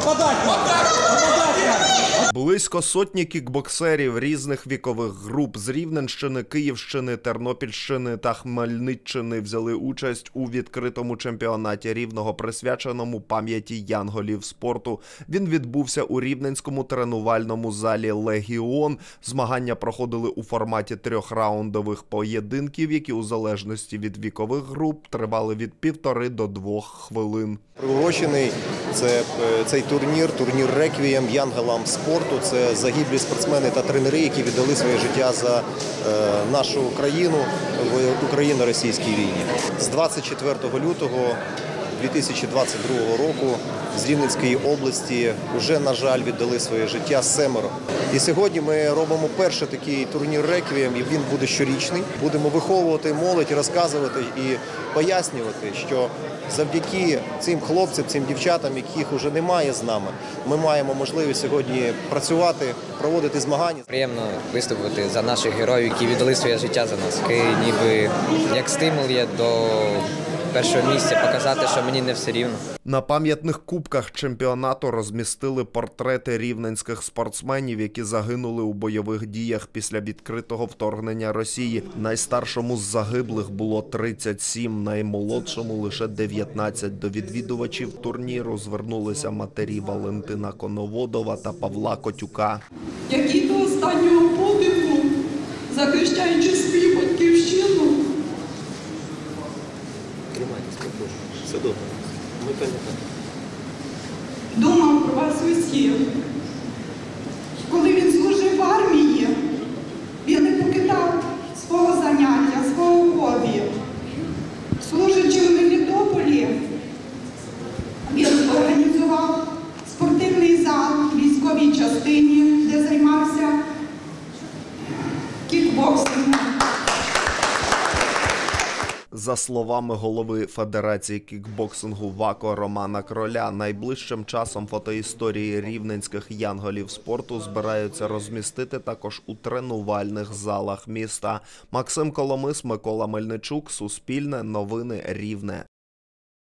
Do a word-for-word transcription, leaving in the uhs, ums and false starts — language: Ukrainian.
Близько сотні кікбоксерів різних вікових груп з Рівненщини, Київщини, Тернопільщини та Хмельниччини взяли участь у відкритому чемпіонаті Рівного, присвяченому пам'яті янголів спорту. Він відбувся у рівненському тренувальному залі «Легіон». Змагання проходили у форматі трьохраундових поєдинків, які у залежності від вікових груп тривали від півтори до двох хвилин. Приурочений це, цей турнір, турнір «Реквієм» янголам спорту. Це загиблі спортсмени та тренери, які віддали своє життя за е, нашу країну в україно-російській війні. З двадцять четвертого лютого дві тисячі двадцять другого року з Рівненської області вже, на жаль, віддали своє життя семеро. І сьогодні ми робимо перший такий турнір «Реквієм», і він буде щорічний. Будемо виховувати молодь, розказувати і пояснювати, що завдяки цим хлопцям, цим дівчатам, яких вже немає з нами, ми маємо можливість сьогодні працювати, проводити змагання. Приємно виступити за наших героїв, які віддали своє життя за нас. Такий ніби як стимул є до першого місця, показати, що мені не все рівно. На пам'ятних кубках чемпіонату розмістили портрети рівненських спортсменів, які загинули у бойових діях після відкритого вторгнення Росії. Найстаршому з загиблих було тридцять сім, наймолодшому лише дев'ятнадцять. До відвідувачів турніру звернулися матері Валентина Коноводова та Павла Котюка. Які до останнього подиху, захищаючи свою батьківщину, Все добре. Ми пам'ятаємо. думав про вас усіх. Коли він служив в армії, він не покидав свого заняття, свого хобі. Служачи в Мелітополі, він організував спортивний зал в військовій частині, де займався кікбоксингом. За словами голови Федерації кікбоксингу ВАКО Романа Кроля, найближчим часом фотоісторії рівненських янголів спорту збираються розмістити також у тренувальних залах міста. Максим Коломис, Микола Мельничук, Суспільне, Новини Рівне.